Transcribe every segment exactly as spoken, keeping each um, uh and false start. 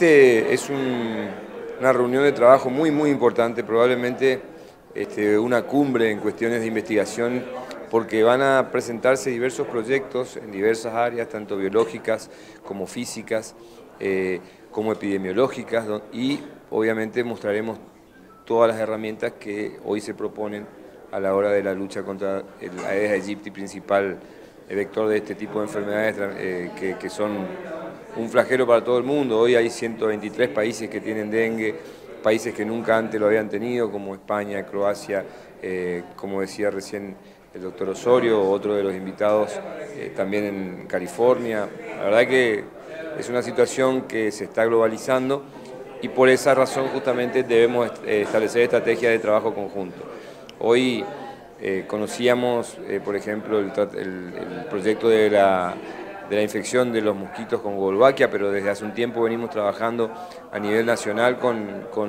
este es un, una reunión de trabajo muy, muy importante, probablemente este, una cumbre en cuestiones de investigación, porque van a presentarse diversos proyectos en diversas áreas, tanto biológicas como físicas, eh, como epidemiológicas, y obviamente mostraremos todas las herramientas que hoy se proponen a la hora de la lucha contra el Aedes aegypti, principal vector de este tipo de enfermedades eh, que, que son un flagelo para todo el mundo. Hoy hay ciento veintitrés países que tienen dengue, países que nunca antes lo habían tenido, como España, Croacia, eh, como decía recién el doctor Osorio, otro de los invitados, eh, también en California. La verdad que es una situación que se está globalizando y por esa razón justamente debemos establecer estrategias de trabajo conjunto. Hoy eh, conocíamos, eh, por ejemplo, el, el, el proyecto de la, de la infección de los mosquitos con Wolbachia, pero desde hace un tiempo venimos trabajando a nivel nacional con, con,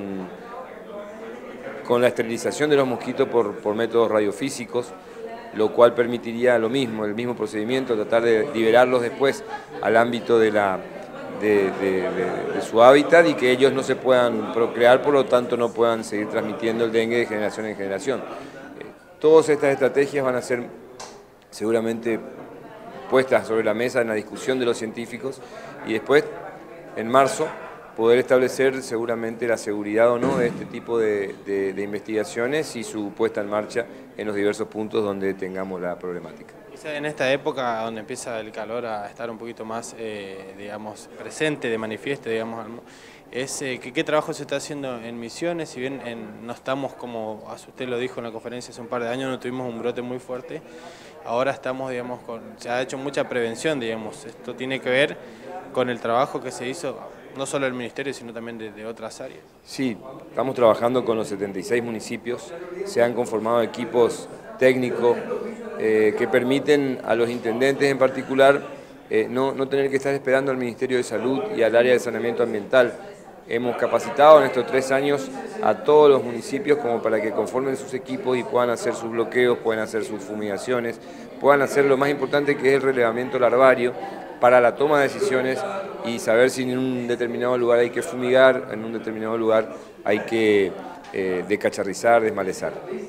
con la esterilización de los mosquitos por, por métodos radiofísicos, lo cual permitiría lo mismo, el mismo procedimiento, tratar de liberarlos después al ámbito de la De, de, de, de su hábitat y que ellos no se puedan procrear, por lo tanto no puedan seguir transmitiendo el dengue de generación en generación. Eh, todas estas estrategias van a ser seguramente puestas sobre la mesa en la discusión de los científicos y después, en marzo, poder establecer seguramente la seguridad o no de este tipo de, de, de investigaciones y su puesta en marcha en los diversos puntos donde tengamos la problemática. En esta época donde empieza el calor a estar un poquito más, eh, digamos, presente, de manifiesto, digamos, es eh, que, qué trabajo se está haciendo en Misiones. Si bien en, no estamos, como usted lo dijo en la conferencia hace un par de años, no tuvimos un brote muy fuerte, ahora estamos, digamos, con, se ha hecho mucha prevención, digamos. Esto tiene que ver con el trabajo que se hizo, no solo del Ministerio, sino también de, de otras áreas. Sí, estamos trabajando con los setenta y seis municipios, se han conformado equipos técnicos eh, que permiten a los intendentes en particular eh, no, no tener que estar esperando al Ministerio de Salud y al área de saneamiento ambiental. Hemos capacitado en estos tres años a todos los municipios como para que conformen sus equipos y puedan hacer sus bloqueos, puedan hacer sus fumigaciones, puedan hacer lo más importante que es el relevamiento larvario para la toma de decisiones y saber si en un determinado lugar hay que fumigar, en un determinado lugar hay que eh, descacharrizar, desmalezar.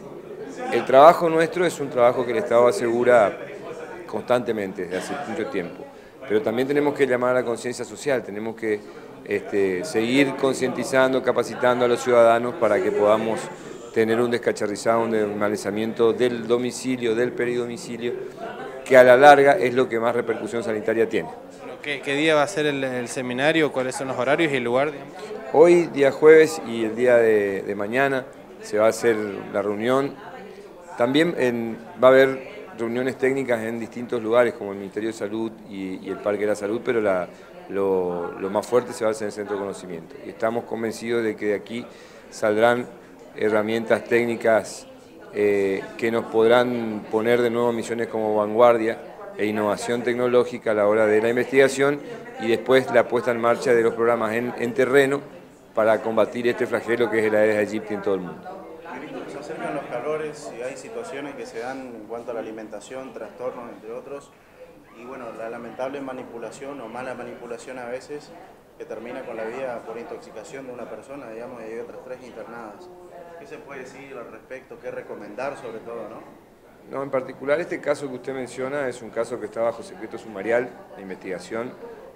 El trabajo nuestro es un trabajo que el Estado asegura constantemente desde hace mucho tiempo, pero también tenemos que llamar a la conciencia social, tenemos que este, seguir concientizando, capacitando a los ciudadanos para que podamos tener un descacharrizado, un desmalezamiento del domicilio, del peridomicilio, que a la larga es lo que más repercusión sanitaria tiene. ¿Qué, qué día va a ser el, el seminario? ¿Cuáles son los horarios y el lugar? Digamos? Hoy, día jueves, y el día de, de mañana se va a hacer la reunión. También en, va a haber reuniones técnicas en distintos lugares, como el Ministerio de Salud y, y el Parque de la Salud, pero la, lo, lo más fuerte se va a hacer en el Centro de Conocimiento. Y estamos convencidos de que de aquí saldrán herramientas técnicas eh, que nos podrán poner de nuevo Misiones como vanguardia e innovación tecnológica a la hora de la investigación y después la puesta en marcha de los programas en, en terreno para combatir este flagelo que es el Aedes aegypti en todo el mundo. Se acercan los calores y hay situaciones que se dan en cuanto a la alimentación, trastornos, entre otros, y bueno, la lamentable manipulación o mala manipulación a veces que termina con la vida por intoxicación de una persona, digamos, y hay otras tres internadas. ¿Qué se puede decir al respecto? ¿Qué recomendar sobre todo, no? No, en particular este caso que usted menciona es un caso que está bajo secreto sumarial de investigación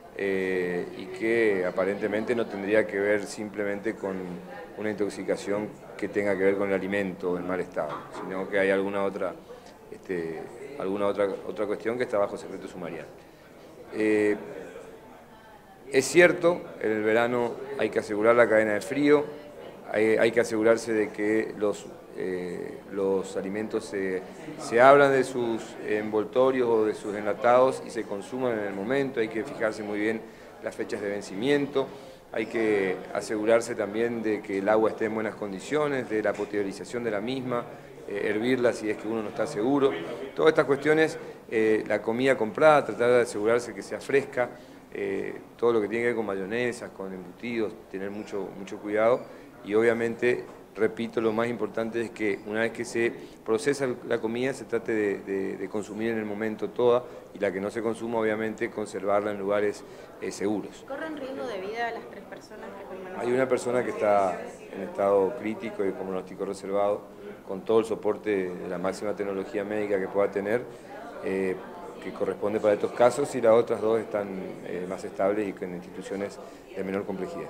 eh, y que aparentemente no tendría que ver simplemente con una intoxicación que tenga que ver con el alimento o el mal estado, sino que hay alguna otra, este, alguna otra, otra cuestión que está bajo secreto sumarial. Eh, es cierto, en el verano hay que asegurar la cadena de frío, hay, hay que asegurarse de que los Eh, los alimentos se, se hablan de sus envoltorios o de sus enlatados y se consuman en el momento, hay que fijarse muy bien las fechas de vencimiento, hay que asegurarse también de que el agua esté en buenas condiciones, de la potabilización de la misma, eh, hervirla si es que uno no está seguro. Todas estas cuestiones, eh, la comida comprada, tratar de asegurarse que sea fresca, eh, todo lo que tiene que ver con mayonesas, con embutidos, tener mucho, mucho cuidado y obviamente, repito, lo más importante es que una vez que se procesa la comida se trate de, de, de consumir en el momento toda, y la que no se consuma obviamente conservarla en lugares eh, seguros. ¿Corren riesgo de vida las tres personas que permanecen? Hay una persona que está en estado crítico y con pronóstico reservado, con todo el soporte de la máxima tecnología médica que pueda tener, eh, que corresponde para estos casos, y las otras dos están eh, más estables y con instituciones de menor complejidad.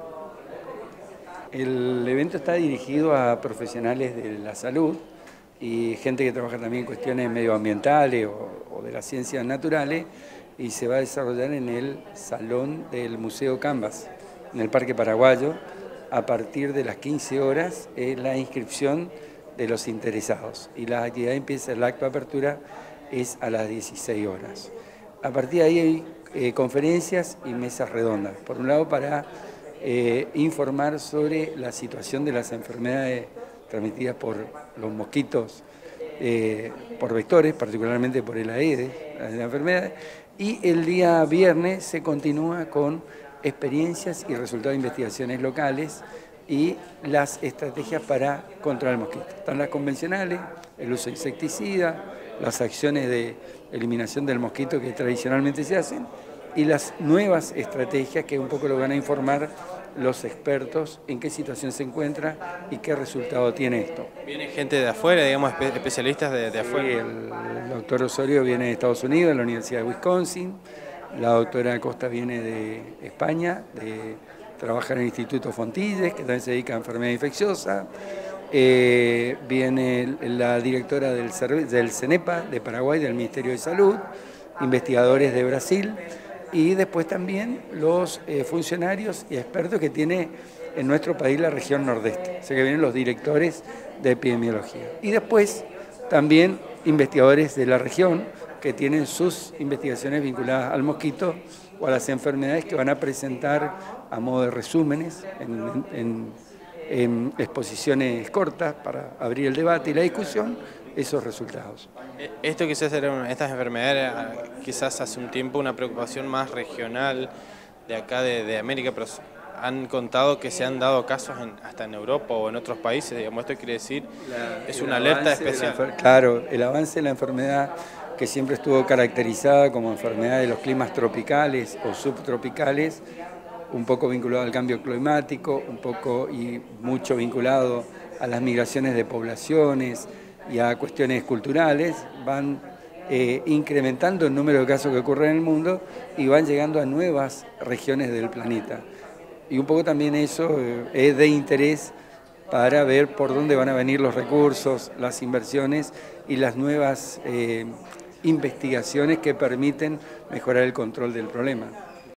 El evento está dirigido a profesionales de la salud y gente que trabaja también en cuestiones medioambientales o, o de las ciencias naturales, y se va a desarrollar en el Salón del Museo Canvas, en el Parque Paraguayo. A partir de las quince horas es la inscripción de los interesados y la actividad empieza, el acto de apertura es a las dieciséis horas. A partir de ahí hay eh, conferencias y mesas redondas, por un lado para eh, informar sobre la situación de las enfermedades transmitidas por los mosquitos, eh, por vectores, particularmente por el Aedes, la enfermedad, y el día viernes se continúa con experiencias y resultados de investigaciones locales y las estrategias para controlar el mosquito. Están las convencionales, el uso de insecticida, las acciones de eliminación del mosquito que tradicionalmente se hacen, y las nuevas estrategias que un poco lo van a informar los expertos en qué situación se encuentra y qué resultado tiene esto. ¿Viene gente de afuera, digamos, especialistas de, de afuera? Sí, el, el doctor Osorio viene de Estados Unidos, de la Universidad de Wisconsin, la doctora Acosta viene de España, de trabajar en el Instituto Fontilles, que también se dedica a enfermedad infecciosa. Eh, viene la directora del, del CENEPA de Paraguay, del Ministerio de Salud, investigadores de Brasil, y después también los eh, funcionarios y expertos que tiene en nuestro país la región nordeste. O sea que vienen los directores de epidemiología. Y después también investigadores de la región que tienen sus investigaciones vinculadas al mosquito o a las enfermedades, que van a presentar a modo de resúmenes en, en, en exposiciones cortas para abrir el debate y la discusión, esos resultados. Esto quizás era, estas enfermedades quizás hace un tiempo una preocupación más regional de acá de, de América, pero han contado que se han dado casos en, hasta en Europa o en otros países, digamos, esto quiere decir, la, es una alerta especial. La, claro, el avance de la enfermedad, que siempre estuvo caracterizada como enfermedad de los climas tropicales o subtropicales, un poco vinculado al cambio climático, un poco y mucho vinculado a las migraciones de poblaciones y a cuestiones culturales, van eh, incrementando el número de casos que ocurren en el mundo y van llegando a nuevas regiones del planeta. Y un poco también eso eh, es de interés para ver por dónde van a venir los recursos, las inversiones y las nuevas eh, investigaciones que permiten mejorar el control del problema.